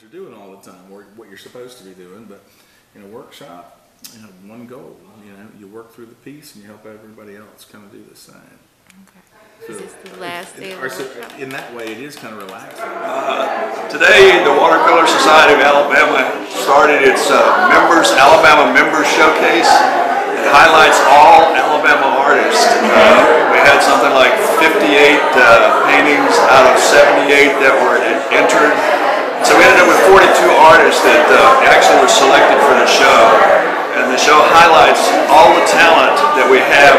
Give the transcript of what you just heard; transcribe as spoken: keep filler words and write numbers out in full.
you're doing all the time, or what you're supposed to be doing. But in a workshop, you know, one goal. You know, you work through the piece and you help everybody else kind of do the same. Okay. So is this the last day of the workshop? In that way, it is kind of relaxing. Uh, today, the Watercolor Society of Alabama started its uh, members, Alabama Members Showcase. It highlights all Alabama artists. Uh, we had something like fifty-eight uh, paintings out of seventy-eight that were entered. So we ended up with forty-two artists that uh, actually were selected for the show. And the show highlights all the talent that we have